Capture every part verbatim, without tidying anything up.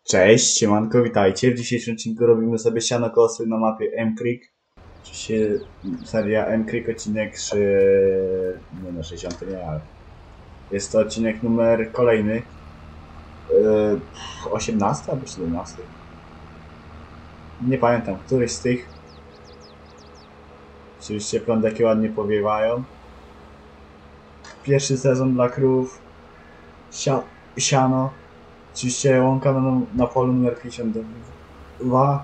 Cześć, siemanko, witajcie. W dzisiejszym odcinku robimy sobie sianokosy na mapie M-Creek. Oczywiście seria M-Creek, odcinek szy... nie no, sześćdziesiąty nie, ale jest to odcinek numer kolejny yy, osiemnasty albo siedemnasty. Nie pamiętam, któryś z tych. Oczywiście prądeki ładnie powiewają. Pierwszy sezon dla krów. Sia... Siano. Oczywiście łąka na, na polu numer pięćdziesiąt dwa.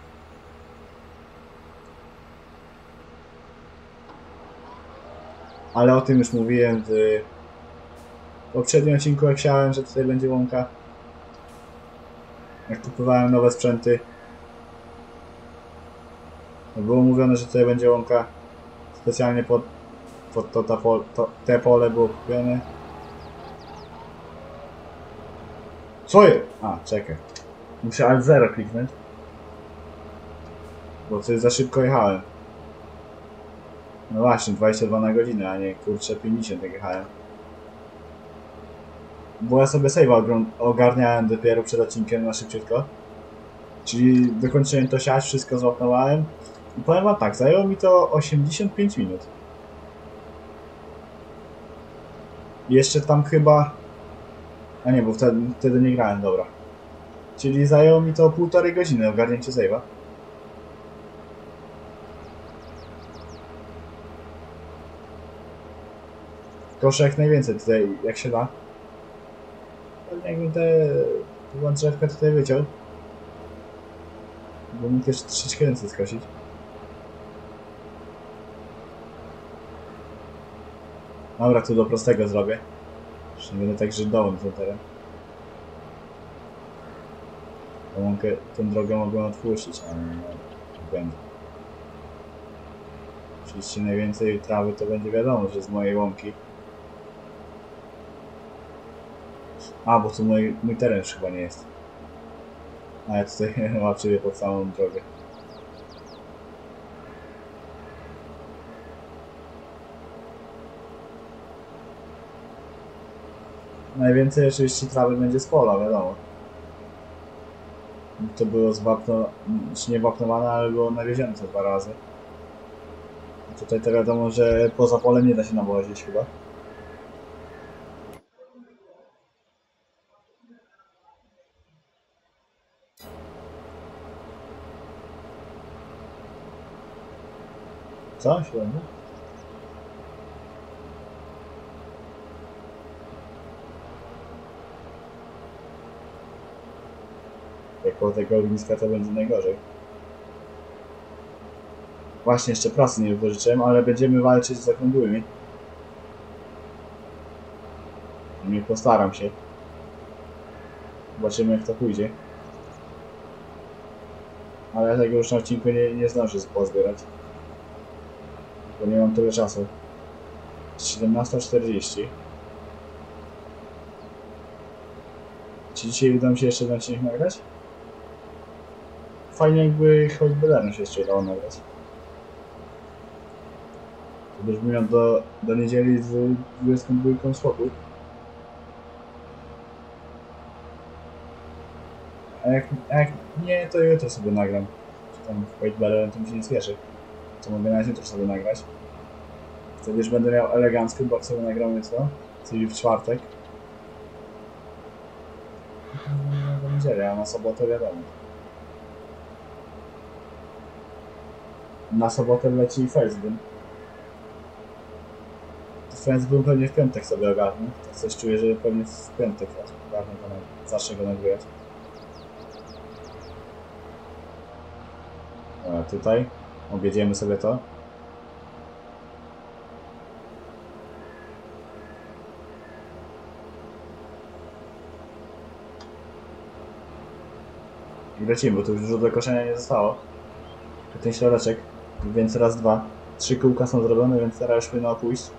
Ale o tym już mówiłem w poprzednim odcinku, jak chciałem, że tutaj będzie łąka. Jak kupowałem nowe sprzęty, było mówione, że tutaj będzie łąka. Specjalnie pod, pod to, ta pol, to te pole było kupione. Co jest? A, czekaj. Muszę alt zero kliknąć. Bo coś za szybko jechałem. No właśnie, dwadzieścia dwa na godzinę, a nie kurczę pięćdziesiąt jak jechałem. Bo ja sobie save'a ogarniałem dopiero przed odcinkiem na szybciutko. Czyli dokończyłem to siać, wszystko złapnąłem. I powiem wam tak, zajęło mi to osiemdziesiąt pięć minut. I jeszcze tam chyba... A nie, bo wtedy, wtedy nie grałem, dobra. Czyli zajęło mi to półtorej godziny ogarnięcie save'a. Proszę jak najwięcej tutaj, jak się da. Pewnie jakbym te drzewka tutaj wyciął. Bo mi też troszeczkę więcej skosić. Dobra, tu do prostego zrobię. Już nie będę tak żydowym ten teren. Tą łąkę, tę drogę mogłem odpuścić, ale nie będę. Oczywiście najwięcej trawy to będzie wiadomo, że z mojej łąki. A, bo tu mój, mój teren już chyba nie jest. A ja tutaj łapię pod samą drogę. Najwięcej oczywiście trawy będzie z pola, wiadomo. To było zwapno, czy nie wapnowane, ale było nawiezione co dwa razy. A tutaj to wiadomo, że poza polem nie da się nawozić chyba. Co? Średnio? Jak koło tego ogniska to będzie najgorzej. Właśnie jeszcze prasy nie wypożyczyłem, ale będziemy walczyć z okrągłymi. Nie postaram się. Zobaczymy jak to pójdzie. Ale ja tego już na odcinku nie, nie zdążę pozbierać. Bo nie mam tyle czasu. siedemnasta czterdzieści. Czy dzisiaj uda mi się jeszcze jeden odcinek nagrać? Fajnie jakby choćby Lerno się jeszcze udało nagrać. To już miał do, do niedzieli z dwudziestą dwójką spokój. A jak, a jak nie, to jutro sobie nagram. Czy tam w White Bear to mi się nie spieszy. To mogę nawet jutro sobie nagrać. Wtedy już będę miał elegancko, bo sobie nagram jutro. Czyli w czwartek. Do niedzieli, a na sobotę wiadomo. Na sobotę leci Firstboom. Firstboom pewnie w piątek sobie ogarnę. Tak coś czuję, że pewnie w piątek ogarnę go, na, zacznę go nagrywać. Dobra, tutaj objedziemy sobie to. I lecimy, bo tu już dużo do koszenia nie zostało. Ten środeczek, więc raz, dwa. Trzy kółka są zrobione, więc teraz już powinno pójść.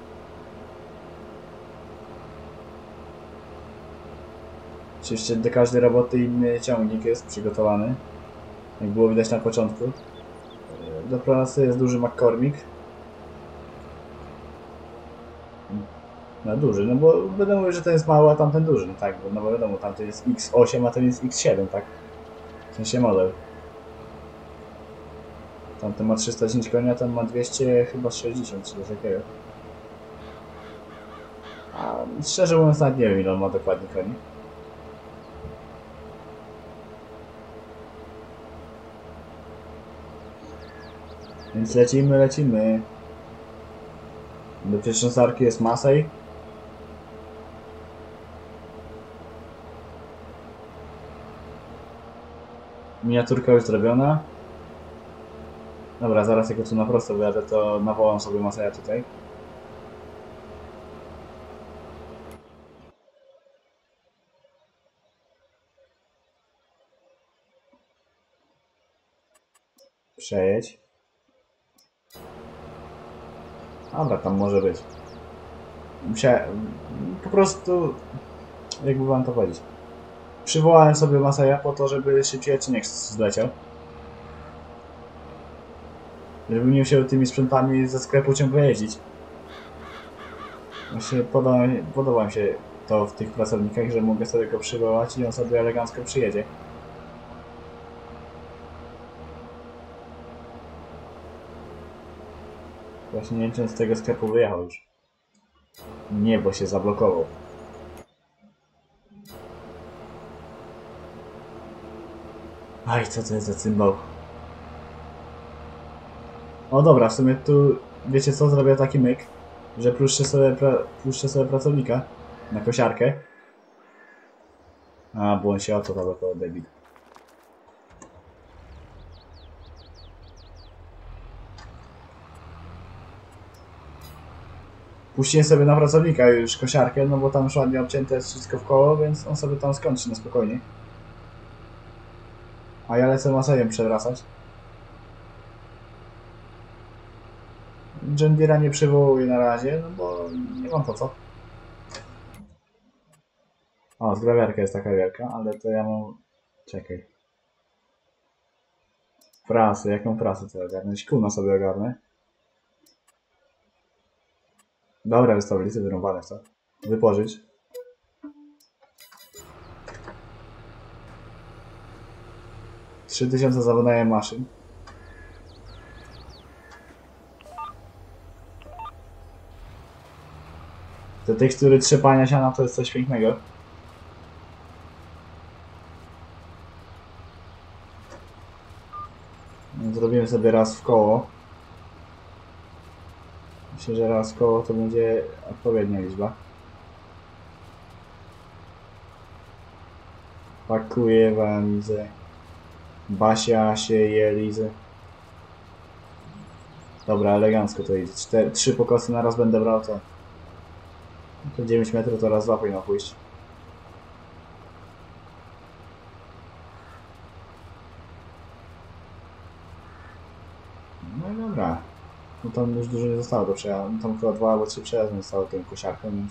Oczywiście do każdej roboty inny ciągnik jest przygotowany. Jak było widać na początku. Do prasy jest duży McCormick. Na duży, no bo będę mówił, że ten jest mały, a tamten duży, no tak, bo no bo wiadomo, tamten jest X osiem, a ten jest X siedem, tak? W sensie model. Tamten ma trzysta dziesięć koni, a ten ma dwieście chyba sześćdziesiąt, czy coś takiego. A szczerze mówiąc, nawet nie wiem, ile on ma dokładnie koni. Więc lecimy, lecimy. Do pierwszosarki jest Masej. Miniaturka już zrobiona. Dobra, zaraz jak tu na prosto wyjadę, to nawołam sobie Maseja tutaj. Przejedź. Dobra, tam może być. Musiałem... Po prostu... Jakby wam to powiedzieć. Przywołałem sobie Maseja po to, żeby szybciej odcinek zleciał. Żebym nie musiał tymi sprzętami ze sklepu ciągle jeździć. Właśnie podoba, podoba mi się to w tych pracownikach, że mogę sobie go przywołać i on sobie elegancko przyjedzie. Właśnie nie wiem, czy on z tego sklepu wyjechał już. Nie, bo się zablokował. Aj, co to jest za cymbał? O dobra, w sumie tu, wiecie co, zrobię taki myk, że puszczę sobie, pra, puszczę sobie pracownika na kosiarkę. A, bo on się o to zablokował, debil. Puściłem sobie na pracownika już kosiarkę, no bo tam już ładnie obcięte jest wszystko w koło, więc on sobie tam skończy na spokojnie. A ja lecę Masejem przewracać. John Deere'a nie przywołuję na razie, no bo nie mam po co. O, zgrabiarka jest taka wielka, ale to ja mam... Czekaj. Prasę, jaką prasę to ogarnąć? Kuna sobie ogarnę. Dobra, jest tablicy wyrąbane w to. Wypożyć. trzy tysiące za wynajem maszyn. Te tekstury trzepania siana to jest coś pięknego. Zrobimy sobie raz w koło. Myślę, że raz w koło to będzie odpowiednia liczba. Pakuję walizę. Basia sieje lizę. Dobra, elegancko to idzie. Cztery, trzy pokosy na raz będę brał, to... To dziewięć metrów to raz dwa powinno pójść. No i dobra. No tam już dużo nie zostało do przejazdu. No tam chyba dwa albo trzy przejazdy zostało tą kosiarką, więc...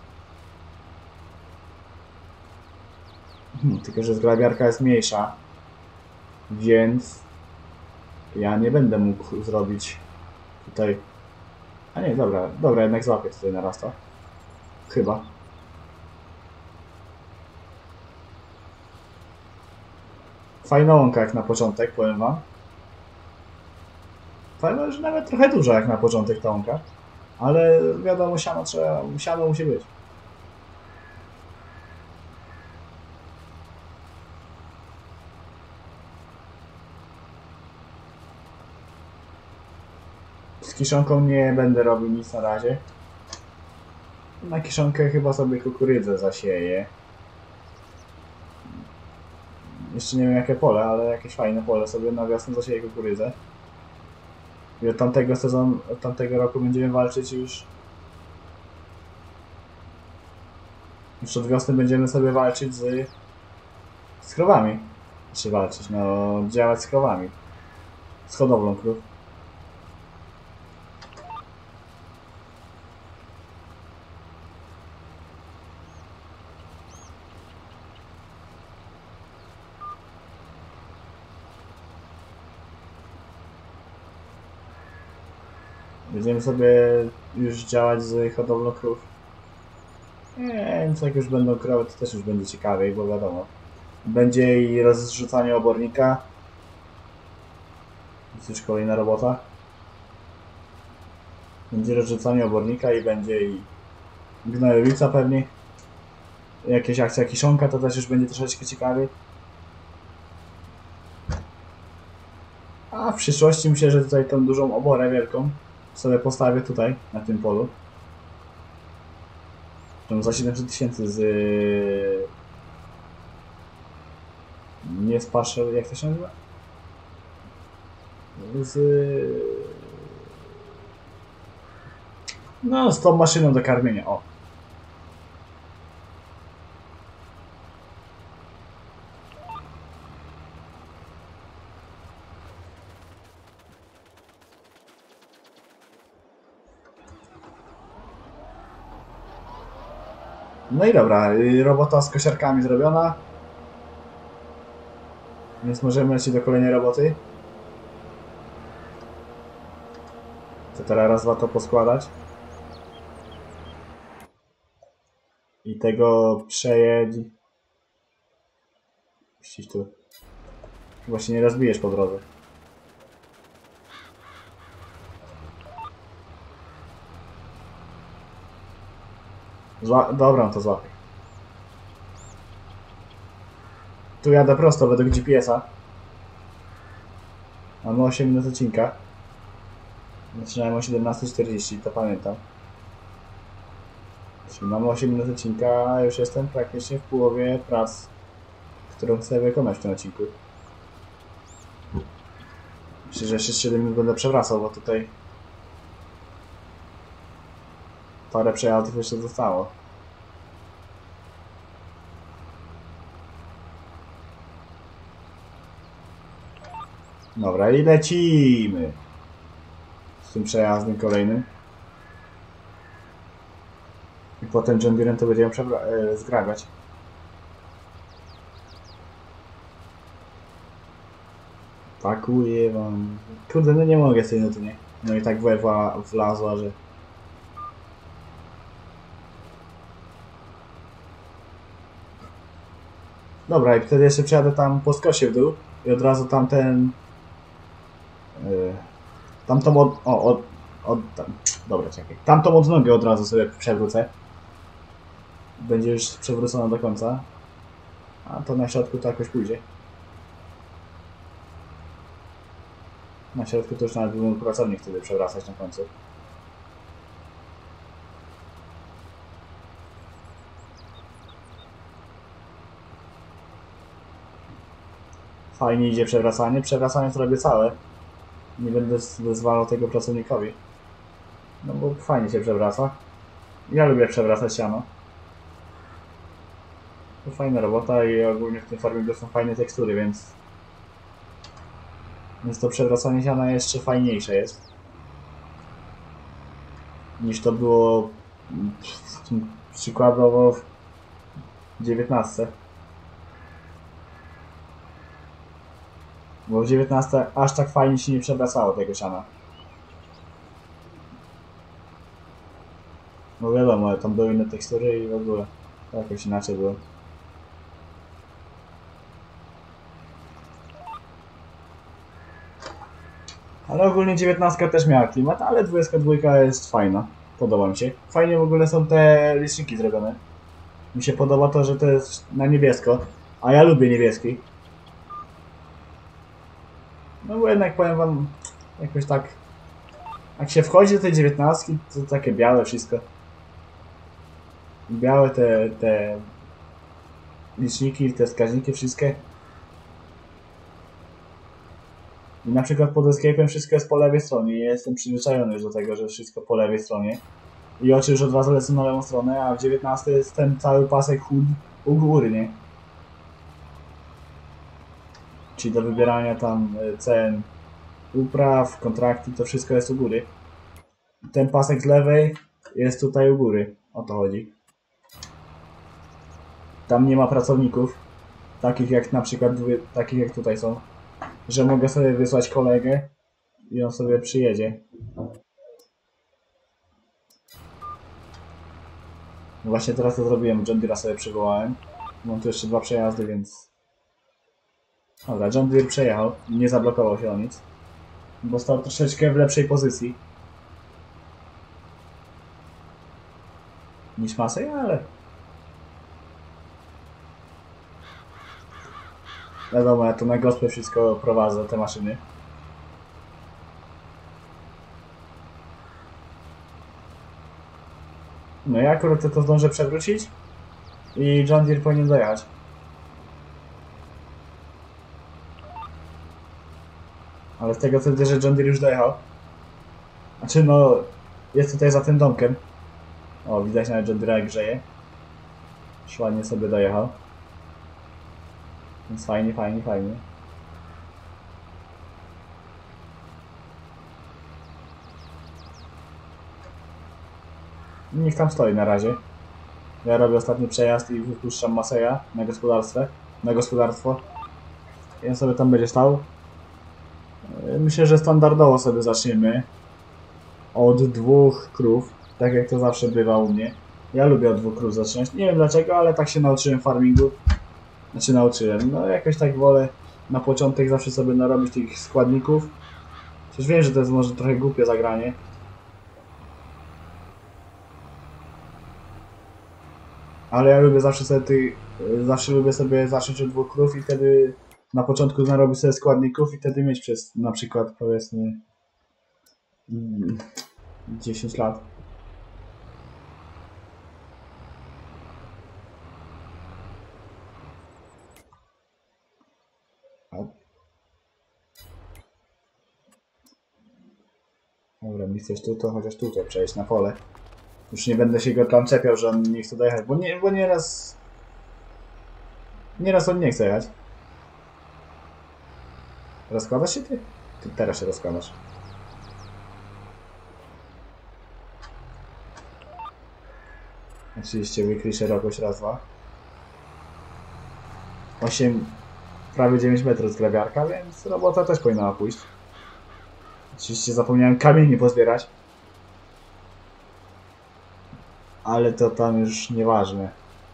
Hmm, tylko, że zgrabiarka jest mniejsza. Więc... Ja nie będę mógł zrobić tutaj... A nie, dobra, dobra, jednak złapię tutaj naraz to. Chyba. Fajna łąka jak na początek, powiem wam. Fajna, że nawet trochę duża jak na początek ta łąka. Ale wiadomo, siano trzeba, siano musi być. Z kiszonką nie będę robił nic na razie. Na kiszonkę chyba sobie kukurydzę zasieję. Jeszcze nie wiem jakie pole, ale jakieś fajne pole sobie na wiosnę zasieję kukurydzę. I od tamtego sezonu, od tamtego roku będziemy walczyć już... Już od wiosny będziemy sobie walczyć z... z krowami. Czy walczyć, no działać z krowami. Z hodowlą krów. Będziemy sobie już działać z hodowlą krów. Więc jak już będą krowy, to też już będzie ciekawiej, bo wiadomo. Będzie i rozrzucanie obornika. Jest już kolejna robota. Będzie rozrzucanie obornika i będzie i gnojowica pewnie. Jakieś akcja kiszonka, to też już będzie troszeczkę ciekawiej. A w przyszłości myślę, że tutaj tą dużą oborę wielką sobie postawię tutaj, na tym polu. Tą za siedemset tysięcy z... Nie z paszel, jak to się nazywa? Z... No, z tą maszyną do karmienia, o. No i dobra, robota z kosiarkami zrobiona. Więc możemy lecieć do kolejnej roboty. To teraz raz, dwa to poskładać. I tego przejedź. Puścić tu. Chyba się nie rozbijesz po drodze. Zła... Dobra, to złapię. Tu jadę prosto według G P S-a. Mamy osiem minut odcinka. Zaczynałem o siedemnasta czterdzieści, to pamiętam. Czyli mamy osiem minut odcinka, a już jestem praktycznie w połowie prac, którą chcę wykonać w tym odcinku. Myślę, że jeszcze siedem minut będę przewracał, bo tutaj parę przejazdów jeszcze zostało. Dobra, i lecimy z tym przejazdem kolejnym. I potem John Deere to będziemy e, zgrabiać. Pakuję wam. Kurde, no nie mogę z tej nuty, nie? No i tak wewa wlazła, że... Dobra, i wtedy jeszcze przejadę tam po skosie w dół i od razu tamten... Yy, tamtą od... O, od... od tam, dobra, czekaj. Tamtą odnogę od razu sobie przewrócę. Będzie już przewrócona do końca. A to na środku to jakoś pójdzie. Na środku to już nawet by mógł pracownik wtedy przewracać na końcu. Fajnie idzie przewracanie. Przewracanie to robię całe. Nie będę zwalał tego pracownikowi. No bo fajnie się przewraca. Ja lubię przewracać siano. To fajna robota i ogólnie w tym farmingu są fajne tekstury, więc... Więc to przewracanie siana jeszcze fajniejsze jest. Niż to było... Przykładowo w dziewiętnastce. Bo w dziewiętnastce aż tak fajnie się nie przewracało tego siana. No wiadomo, ale tam były inne tekstury i w ogóle to jakoś inaczej było. Ale ogólnie dziewiętnastka też miała klimat, ale dwudziestka dwa jest fajna. Podoba mi się. Fajnie w ogóle są te liczniki zrobione. Mi się podoba to, że to jest na niebiesko, a ja lubię niebieski. No bo jednak powiem wam, jakoś tak... Jak się wchodzi do tej dziewiętnastki, to takie białe wszystko. Białe te, te liczniki, te wskaźniki, wszystkie. I na przykład pod Escape'em wszystko jest po lewej stronie. Ja jestem przyzwyczajony już do tego, że wszystko po lewej stronie. I oczy już od razu lecą na lewą stronę, a w dziewiętnastce jest ten cały pasek chód u góry, nie? Czyli do wybierania tam cen upraw, kontrakty, to wszystko jest u góry. Ten pasek z lewej jest tutaj u góry. O to chodzi. Tam nie ma pracowników, takich jak na przykład, takich jak tutaj są, że mogę sobie wysłać kolegę i on sobie przyjedzie. Właśnie teraz to zrobiłem, John Deere'a sobie przywołałem. Mam tu jeszcze dwa przejazdy, więc... Dobra, John Deere przejechał, nie zablokował się o nic. Bo stał troszeczkę w lepszej pozycji niż Massey, ale... Wiadomo, ja tu na gospę wszystko prowadzę, te maszyny. No ja akurat to zdążę przewrócić i John Deere powinien dojechać. Ale z tego co widzę, że John Deere już dojechał. Znaczy no, jest tutaj za tym domkiem. O, widać nawet John Deere jak grzeje. Już ładnie sobie dojechał. Więc fajnie, fajnie, fajnie. Niech tam stoi na razie. Ja robię ostatni przejazd i wypuszczam Masseya na gospodarstwo. Na gospodarstwo. I on sobie tam będzie stał. Myślę, że standardowo sobie zaczniemy. Od dwóch krów. Tak jak to zawsze bywa u mnie. Ja lubię od dwóch krów zaczynać. Nie wiem dlaczego, ale tak się nauczyłem farmingu. Znaczy nauczyłem. No jakoś tak wolę na początek zawsze sobie narobić tych składników. Przecież wiem, że to jest może trochę głupie zagranie. Ale ja lubię zawsze sobie tych, zawsze lubię sobie zacząć od dwóch krów i wtedy na początku narobić sobie składników i wtedy mieć przez na przykład powiedzmy dziesięć lat. Dobra, mi chcesz tu, to chociaż tutaj przejść na pole. Już nie będę się go tam czepiał, że on nie chce dojechać, bo, nie, bo nieraz... Nieraz on nie chce jechać. Rozkładasz się ty? Ty teraz się rozkładasz. Oczywiście wykryj szerokość raz, dwa. osiem, prawie dziewięć metrów z grawiarka, więc robota też powinna pójść. Oczywiście zapomniałem kamieni pozbierać. Ale to tam już nieważne.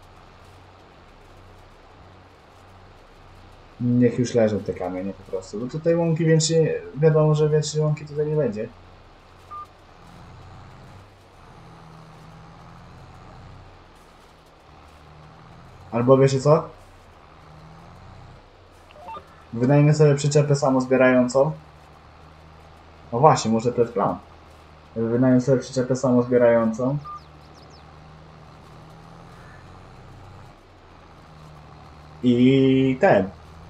Niech już leżą te kamienie po prostu. Bo tutaj łąki więcej, wiadomo, że więcej łąki tutaj nie będzie. Albo wiecie co? Wynajmę sobie przyczepę samozbierającą. No właśnie, może to jest plan. Wynajmę sobie przyczepę samozbierającą. I ten.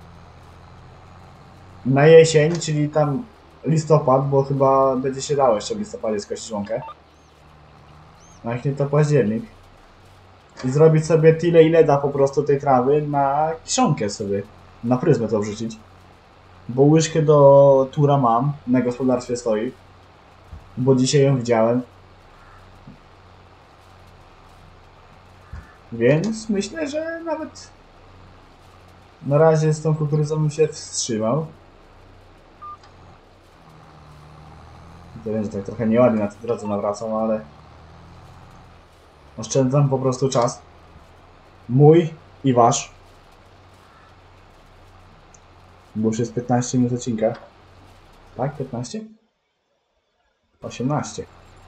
Na jesień, czyli tam listopad, bo chyba będzie się dało jeszcze w listopadzie skosić łąkę. No jak nie to październik. I zrobić sobie tyle ile da po prostu tej trawy na kiszonkę sobie. Na pryzmę to wrzucić. Bo łyżkę do tura mam, na gospodarstwie stoi. Bo dzisiaj ją widziałem. Więc myślę, że nawet na razie z tą kukurydzą bym się wstrzymał. To będzie tak trochę nieładnie na tej drodze nawracam, ale oszczędzam po prostu czas. Mój i wasz. Bo już jest piętnaście minut odcinka. Tak? piętnaście? osiemnaście.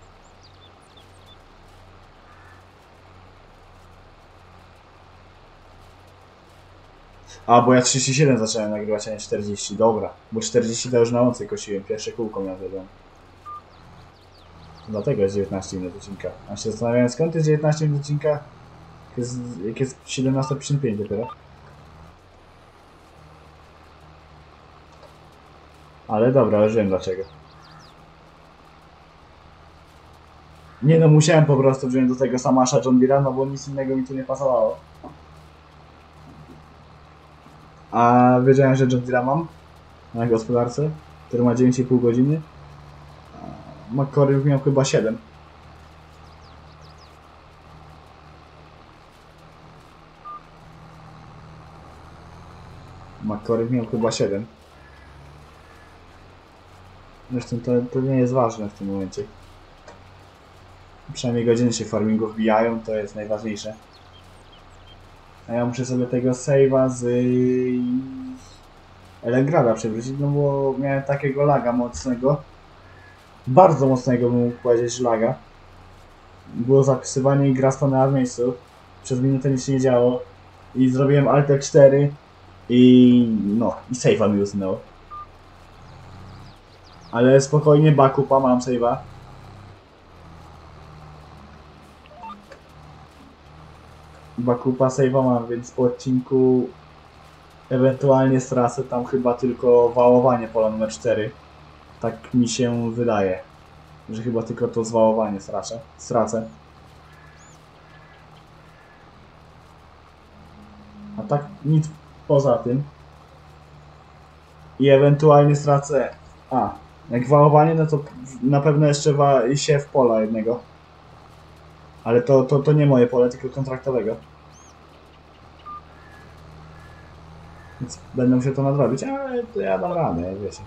A, bo ja trzydzieści siedem zacząłem nagrywać, a nie czterdzieści. Dobra, bo czterdzieści to już na łące kosiłem. Pierwsze kółko miałem wiadomo. Dlatego jest dziewiętnaście minut odcinka. A się zastanawiałem, skąd jest dziewiętnaście minut odcinka, jak jest, jak jest siedemnaście pięćdziesiąt pięć dopiero. Ale dobra, już wiem dlaczego. Nie no, musiałem po prostu wziąć do tego Samasza John Deere'a, no bo nic innego mi tu nie pasowało. A wiedziałem, że John Deere'a mam na gospodarce, który ma dziewięć i pół godziny. McCormick miał chyba siedem. McCormick miał chyba siedem. Zresztą to, to nie jest ważne w tym momencie. Przynajmniej godziny się farmingu wbijają, to jest najważniejsze. A ja muszę sobie tego save'a z Elengrada przywrócić, no bo miałem takiego laga mocnego. Bardzo mocnego bym mógł powiedzieć laga. Było zapisywanie i gra stanęła w miejscu. Przez minutę nic się nie działo. I zrobiłem Alt F cztery i no, i save'a mi usunęło. Ale spokojnie, backupa, mam save'a. Backupa, save'a mam, więc po odcinku ewentualnie stracę tam chyba tylko wałowanie pola numer cztery. Tak mi się wydaje, że chyba tylko to zwałowanie stracę. stracę. A tak nic poza tym. I ewentualnie stracę... A, jak wałowanie, no to na pewno jeszcze wa się w pola jednego. Ale to, to, to nie moje pole, tylko kontraktowego. Więc będę musiał to nadrobić, ale to ja dam radę, wiecie.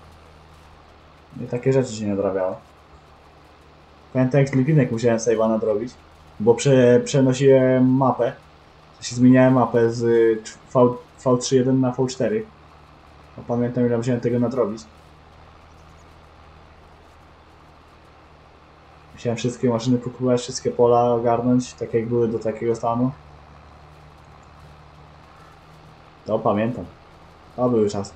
I takie rzeczy się nie nadrabiało. Pamiętam, jak Slipinek musiałem save'a nadrobić, bo prze, przenosiłem mapę. Się zmieniałem mapę z v, V trzy jeden na V cztery. A pamiętam, ile musiałem tego nadrobić. Musiałem wszystkie maszyny pokrywać, wszystkie pola ogarnąć, tak jak były do takiego stanu. To pamiętam. To były czasy.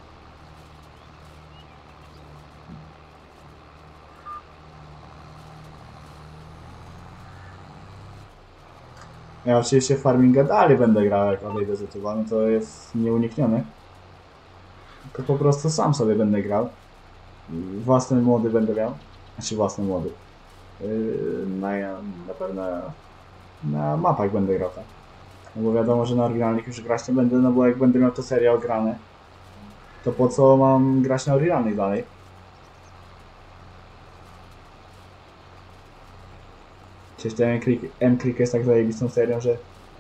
Ja oczywiście farminga dalej będę grał, jak odejdę z YouTube'a, no to jest nieuniknione. Tylko po prostu sam sobie będę grał. Własne mody będę miał. Znaczy własne mody. Yy, na, na pewno na mapach będę grał, tak? No bo wiadomo, że na oryginalnych już grać nie będę, no bo jak będę miał to serial grane, to po co mam grać na oryginalnych dalej? Przecież ten M-Click jest tak zajebistą serią, że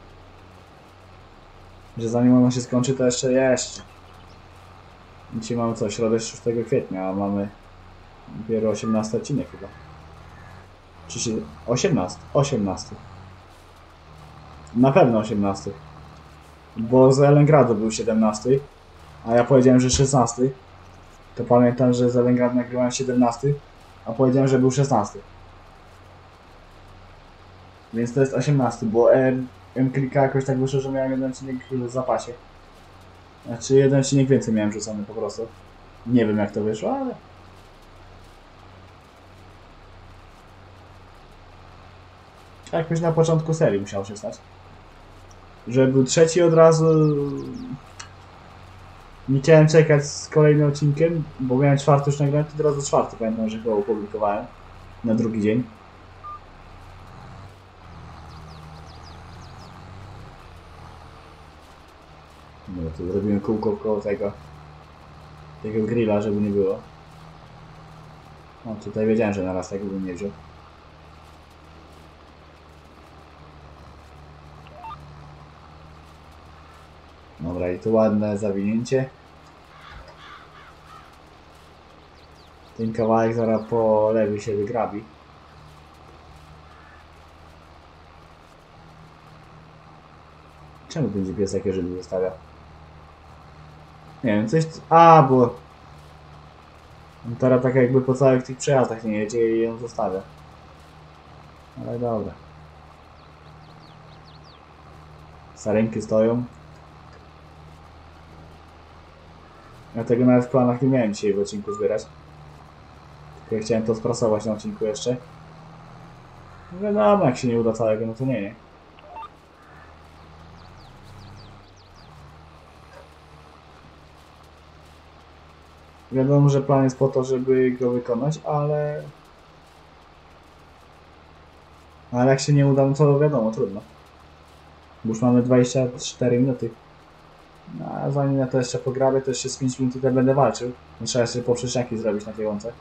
że zanim ona się skończy, to jeszcze jeszcze. Dzisiaj mamy co? Środę szóstego kwietnia, a mamy dopiero osiemnasty odcinek chyba. Czy się... osiemnasty? osiemnasty. Na pewno osiemnasty. Bo z Elengradu był siedemnasty, a ja powiedziałem, że szesnasty. To pamiętam, że z Elengradu nagrywałem siedemnasty, a powiedziałem, że był szesnasty. Więc to jest osiemnasty, bo M-Clicka jakoś tak wyszło, że miałem jeden odcinek w zapasie. Znaczy jeden odcinek więcej miałem rzucony po prostu. Nie wiem, jak to wyszło, ale... jakoś na początku serii musiał się stać. Że był trzeci od razu... Nie chciałem czekać z kolejnym odcinkiem, bo miałem czwarty już nagrany, to od razu czwarty pamiętam, że go opublikowałem. Na drugi dzień. No to zrobiłem kółko koło tego... tego grilla, żeby nie było. No tutaj wiedziałem, że naraz tego bym nie wziął. Dobra, i tu ładne zawinięcie. Ten kawałek zaraz po lewej się wygrabi. Czemu będzie pies jakie żyły zostawia? Nie wiem, coś... A, bo... teraz tak jakby po całych tych przejazdach nie jedzie i ją zostawia. Ale dobra. Sarenki stoją. Ja tego nawet w planach nie miałem dzisiaj w odcinku zbierać. Tylko ja chciałem to sprasować na odcinku jeszcze. No wiadomo, jak się nie uda całego, no to nie, nie. Wiadomo, że plan jest po to, żeby go wykonać, ale... ale jak się nie uda, no to wiadomo, trudno. Bo już mamy dwadzieścia cztery minuty. No, a zanim ja to jeszcze pograbię, to jeszcze z pięć minut tutaj będę walczył. No, trzeba jeszcze poprzeczniaki zrobić na tej łące.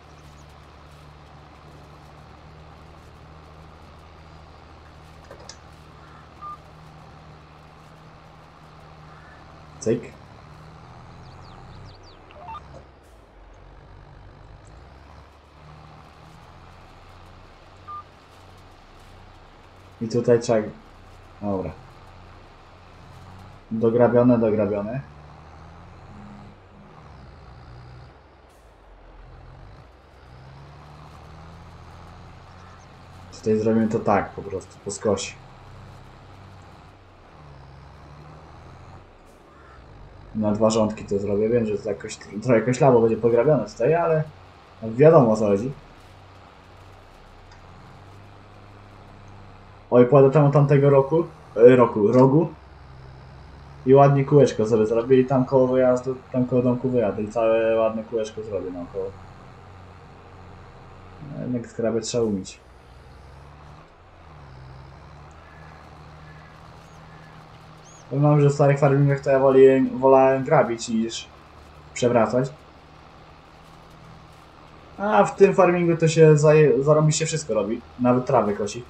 Cyk. I tutaj trzeba... Dobra. Dograbione, dograbione. Tutaj zrobimy to tak, po prostu, po skosi. Na dwa rządki to zrobię. Wiem, że to jakoś, trochę jakoś labo będzie pograbione tutaj, ale wiadomo o co chodzi. Oj, pojadę tam tamtego roku, yy, roku, rogu i ładnie kółeczko sobie zrobię i tam koło wyjazdu, tam koło domku wyjadę i całe ładne kółeczko zrobię naokoło. Jednak skrabę trzeba umieć. Mam, że w starych farmingach to ja woli, wolałem grabić niż przewracać. A w tym farmingu to się zarobi się wszystko robi. Nawet trawy kosi.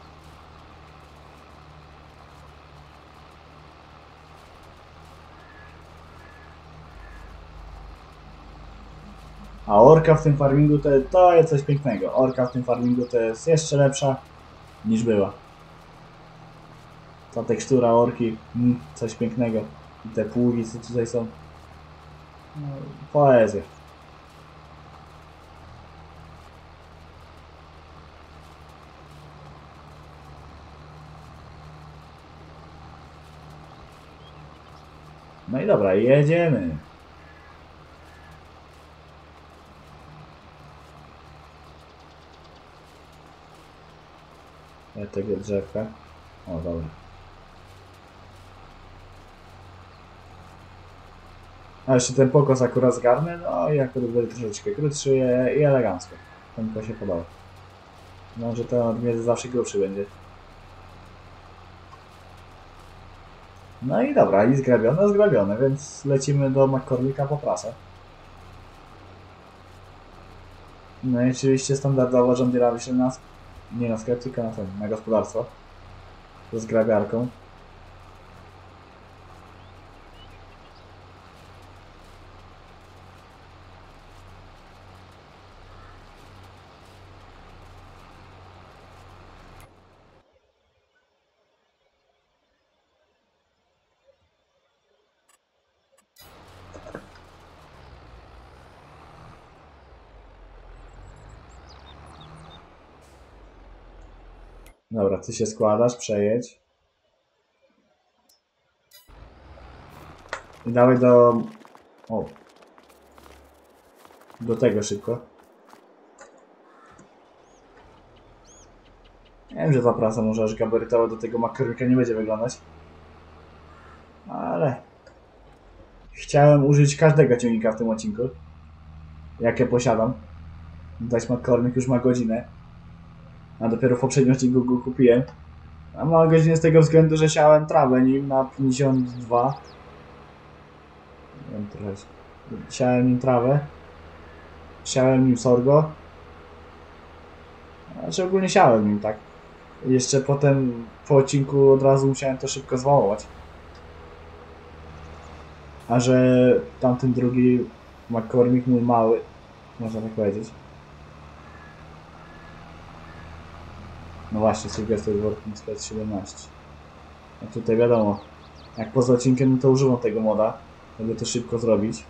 A orka w tym farmingu to, to jest coś pięknego. Orka w tym farmingu to jest jeszcze lepsza niż była. Ta tekstura orki, mm, coś pięknego. I te pługi, co tutaj są. No, poezja. No i dobra, jedziemy. Ja tego drzewka. O, dobra. A jeszcze ten pokos akurat zgarnę, no i akurat będzie troszeczkę krótszy i elegancko. To mi się podoba. Może ten odmiany zawsze grubszy będzie. No i dobra, i zgrabione, zgrabione, więc lecimy do McCormicka po prasę. No i oczywiście standardowo rządzimy się na, nie na sklep, tylko na, ten, na gospodarstwo. Z grabiarką. Dobra, ty się składasz, przejedź. I dawaj do... O. Do tego szybko. Nie wiem, że ta prasa może aż gabarytowo do tego McCormicka nie będzie wyglądać. Ale... Chciałem użyć każdego ciągnika w tym odcinku. Jakie posiadam. Dać McCormick już ma godzinę. A dopiero w poprzednim odcinku go kupiłem. A ma godzinę z tego względu, że siałem trawę nim na pięćdziesiąt dwa. Nie wiem, trochę. Siałem nim trawę. Siałem nim sorgo. Znaczy ogólnie siałem nim, tak. Jeszcze potem po odcinku od razu musiałem to szybko zwałować. A że tamten drugi McCormick mój mały, można tak powiedzieć. No właśnie, Sylvester Working Spec siedemnaście. A tutaj wiadomo, jak poza odcinkiem, no to używam tego moda, żeby to szybko zrobić.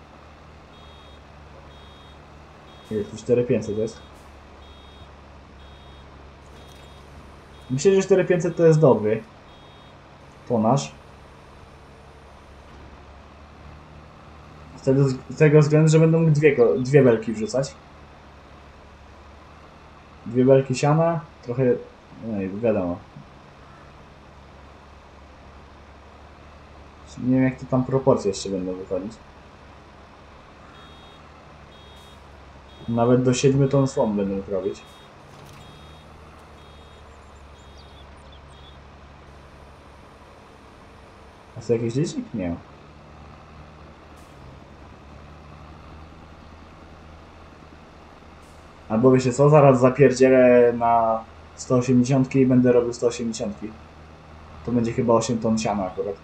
Tu cztery tysiące pięćset jest. Myślę, że cztery tysiące pięćset to jest dobry tonaż. Wtedy z tego względu, że będą dwie, dwie belki wrzucać. Dwie belki siana, trochę... No i wiadomo. Nie wiem, jak to tam proporcje jeszcze będą wychodzić. Nawet do siedmiu ton słomu będę mógł robić. A co, jakiś licznik? Nie. Albo wiecie co, zaraz zapierdzielę na sto osiemdziesiąt i będę robił sto osiemdziesiąt. To będzie chyba osiem ton siana akurat.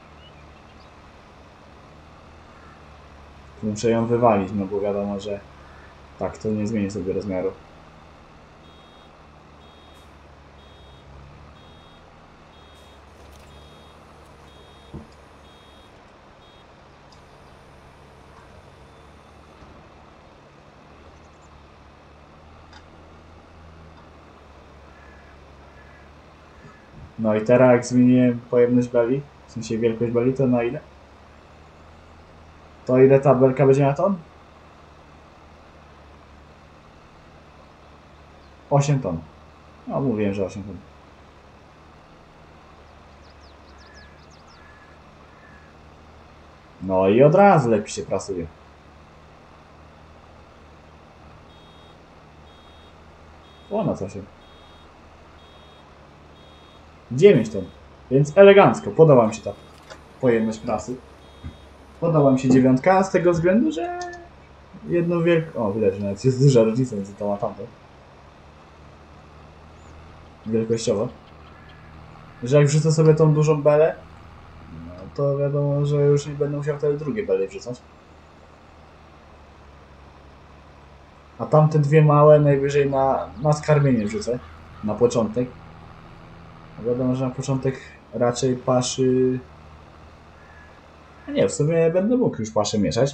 Muszę ją wywalić, no bo wiadomo, że tak, to nie zmieni sobie rozmiaru. No i teraz jak zmieniłem pojemność beli, w sensie wielkość beli, to na ile? To ile ta belka będzie na ton? osiem ton. No mówiłem, że osiem ton. No i od razu lepiej się prasuje. O, na co się? dziewięć ton. Więc elegancko. Podoba mi się ta pojemność prasy. Podoba mi się dziewiątka z tego względu, że jedną wielką... O, widać, że nawet jest duża różnica między tą a tamtą. Wielkościowo. Że jak wrzucę sobie tą dużą belę, no to wiadomo, że już nie będę musiał wtedy drugie bele wrzucać. A tamte dwie małe najwyżej na, na skarmienie wrzucę. Na początek. A wiadomo, że na początek raczej paszy... A nie, w sumie będę mógł już paszę mieszać.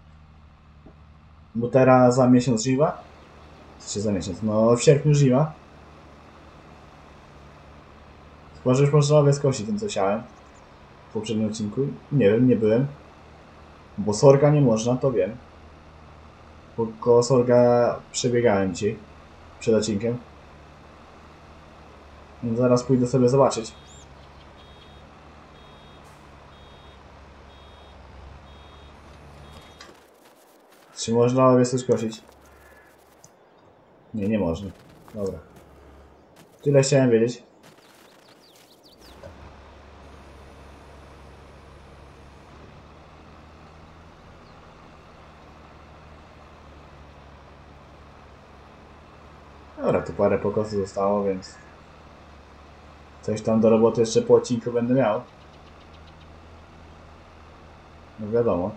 Bo teraz za miesiąc żniwa. Czy za miesiąc? No w sierpniu żniwa. Chyba, że już można skosić tym, co siałem w poprzednim odcinku. Nie wiem, nie byłem. Bo sorga nie można, to wiem. Bo koło sorga przebiegałem dzisiaj. Przed odcinkiem. Więc zaraz pójdę sobie zobaczyć. Czy można owiec skosić? Nie, nie można. Dobra. Tyle chciałem wiedzieć. Dobra, tu parę pokosów zostało, więc... Coś tam do roboty jeszcze po odcinku będę miał. No wiadomo.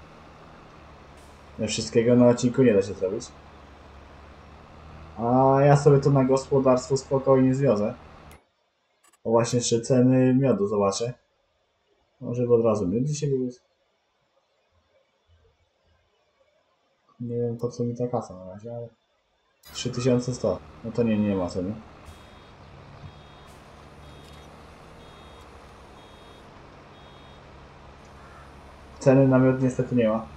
Nie wszystkiego na odcinku nie da się zrobić. A ja sobie to na gospodarstwo spokojnie zwiozę. O właśnie jeszcze ceny miodu zobaczę. Może by od razu miód dzisiaj był. Nie wiem po co mi ta kasa na razie, ale... trzy tysiące sto. No to nie, nie ma ceny. Ceny na miód niestety nie ma.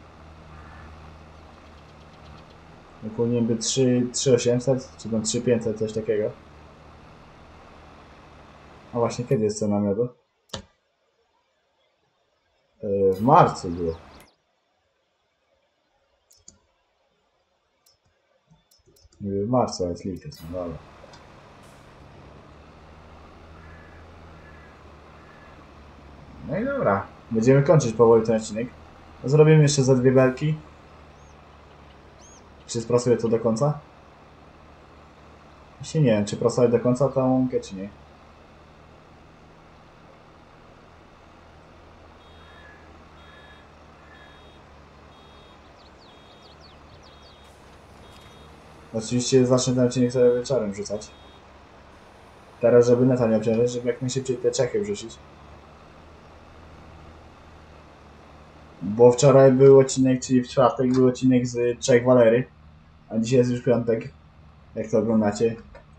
Powinien być trzy tysiące osiemset, czy tam trzy tysiące pięćset, coś takiego. A właśnie, kiedy jest cena miodu? Yy, w marcu było. W marcu, ale jest lipiec, no dobra. No i dobra. Będziemy kończyć powoli ten odcinek. Zrobimy jeszcze za dwie belki. Czy sprasuję to do końca? Właśnie nie wiem, czy prasować do końca tą łąkę, czy nie. Oczywiście zacznę ten odcinek sobie wieczorem wrzucać. Teraz, żeby neta nie obciążać, żeby jak najszybciej te Czechy wrzucić. Bo wczoraj był odcinek, czyli w czwartek był odcinek z Czech Walery. A dzisiaj jest już piątek, jak to oglądacie.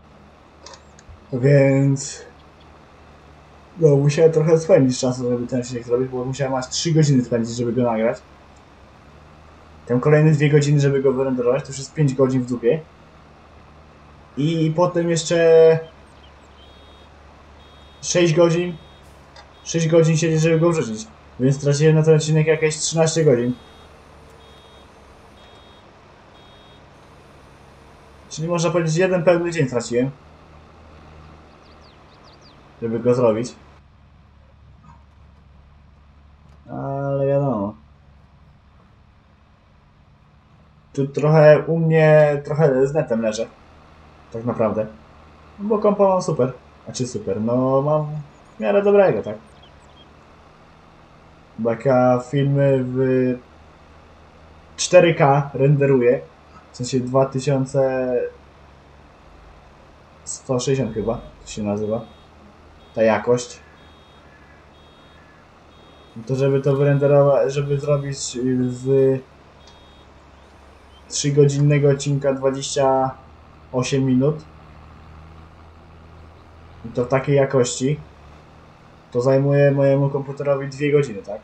Więc... No, musiałem trochę spędzić czasu, żeby ten odcinek zrobić, bo musiałem aż trzy godziny spędzić, żeby go nagrać. Tam kolejne dwie godziny, żeby go wyrenderować, to już jest pięć godzin w dupie. I potem jeszcze... sześć godzin. sześć godzin siedzieć, żeby go wrzucić. Więc straciłem na ten odcinek jakieś trzynaście godzin. Czyli można powiedzieć, jeden pełny dzień straciłem. Żeby go zrobić. Ale wiadomo. Tu trochę u mnie, trochę z netem leżę. Tak naprawdę. Bo kompa mam super. A czy super? No mam w miarę dobrego, tak? Bo jak ja filmy w cztery K renderuję. W sensie dwa tysiące sto sześćdziesiąt chyba to się nazywa. Ta jakość. To żeby to wyrenderować, żeby zrobić z trzygodzinnego odcinka dwadzieścia osiem minut. I to w takiej jakości to zajmuje mojemu komputerowi dwie godziny, tak?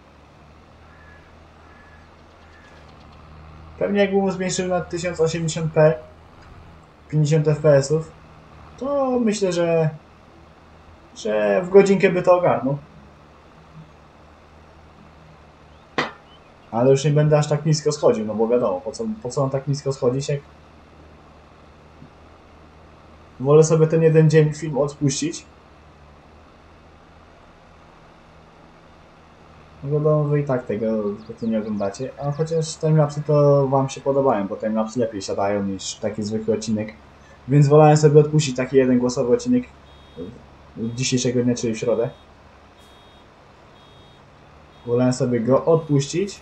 Pewnie jakbym zmniejszył na tysiąc osiemdziesiąt p pięćdziesiąt F P S ów, to myślę, że że w godzinkę by to ogarnął. Ale już nie będę aż tak nisko schodził, no bo wiadomo, po co, po co on tak nisko schodzić, jak... Wolę sobie ten jeden dzień film odpuścić. No wiadomo, wy i tak tego to nie oglądacie, a chociaż timelapsy to wam się podobają, bo timelapsy lepiej siadają niż taki zwykły odcinek. Więc wolałem sobie odpuścić taki jeden głosowy odcinek dzisiejszego dnia, czyli w środę. Wolałem sobie go odpuścić.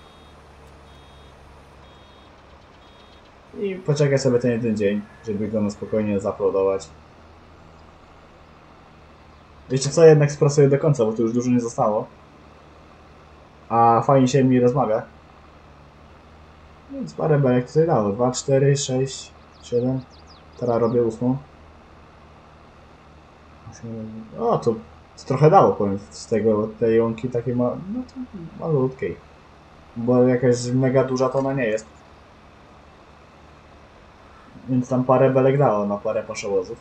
I poczekaj sobie ten jeden dzień, żeby go na spokojnie zauploadować. Wiecie co, jednak sprasuję do końca, bo tu już dużo nie zostało. A fajnie się mi rozmawia. Więc parę belek tutaj dało. dwa, cztery, sześć, siedem. Teraz robię ósmą. O, to, to trochę dało, powiem, z tego, tej łąki takiej ma, no to malutkiej. Bo jakaś mega duża to ona nie jest. Więc tam parę belek dało na parę paszowozów.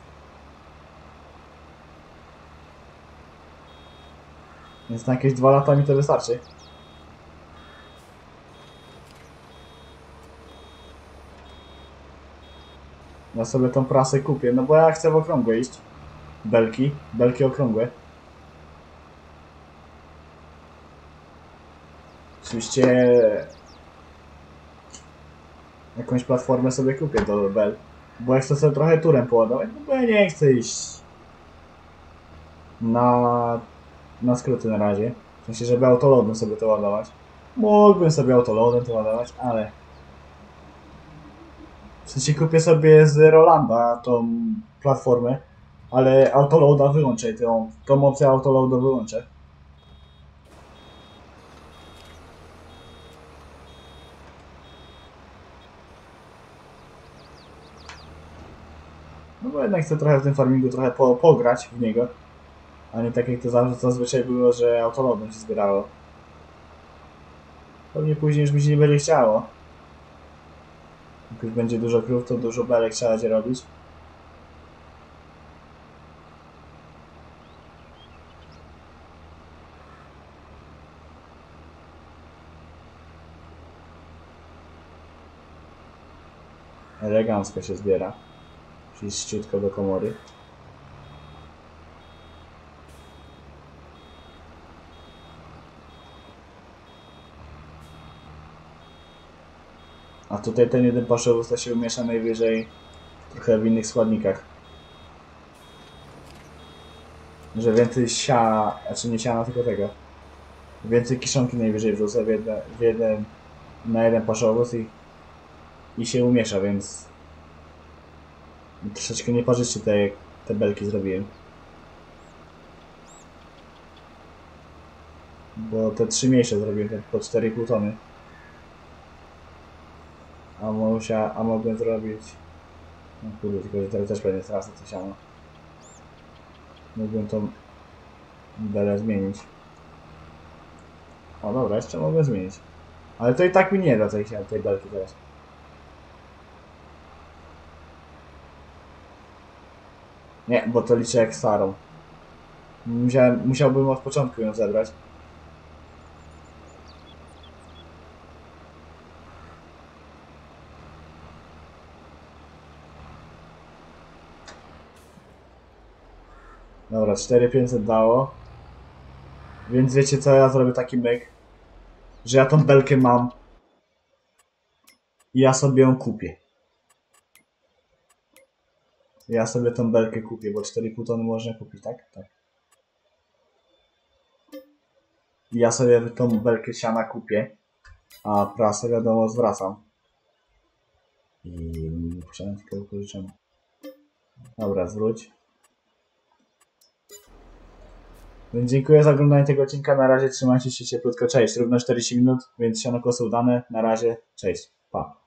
Więc na jakieś dwa lata mi to wystarczy. Ja sobie tą prasę kupię, no bo ja chcę w okrągłe iść. Belki, belki okrągłe. Oczywiście jakąś platformę sobie kupię do bel. Bo ja chcę sobie trochę turem poładować, no bo ja nie chcę iść na, na skróty na razie. W sensie, żeby autoloadem sobie to ładować. Mógłbym sobie autoloadem to ładować, ale... W sensie kupię sobie z Rolanda tą platformę, ale autoloada wyłączę, tą, tą opcję autoloada wyłączę. No bo jednak chcę trochę w tym farmingu trochę po, pograć w niego. A nie tak jak to zazwyczaj było, że autoloadem się zbierało. Pewnie później już mi się nie będzie chciało. Jak już będzie dużo krów, to dużo belek trzeba będzie robić. Elegancko się zbiera. Czyściutko do komory. A tutaj ten jeden paszowóz to się umiesza najwyżej trochę w innych składnikach. Że więcej siana, znaczy nie siana, tylko tego. Więcej kiszonki najwyżej wrzucę w jeden, w jeden, na jeden paszowóz i, i się umiesza, więc troszeczkę nieparzyście te, te belki zrobiłem. Bo te trzy mniejsze zrobiłem, te po cztery i pół tony. A, musia, a mogłem zrobić... No kurde, tylko że teraz też pewnie stracę to siano. Mógłbym tą belę zmienić. O dobra, jeszcze mogę zmienić. Ale to i tak mi nie da tej, tej belki teraz. Nie, bo to liczę jak starą. Musiałem, musiałbym od początku ją zebrać. Dobra, cztery tysiące pięćset dało. Więc wiecie co, ja zrobię taki myk, że ja tą belkę mam i ja sobie ją kupię. Ja sobie tą belkę kupię, bo cztery i pół tony można kupić, tak? Tak. Ja sobie tą belkę siana kupię, a prasę wiadomo zwracam. I nie posiadam tylko wypożyczenia. Dobra, zwróć. Więc dziękuję za oglądanie tego odcinka. Na razie trzymajcie się cieplutko. Cześć. Równo czterdzieści minut, więc siano kosy udane. Na razie. Cześć. Pa.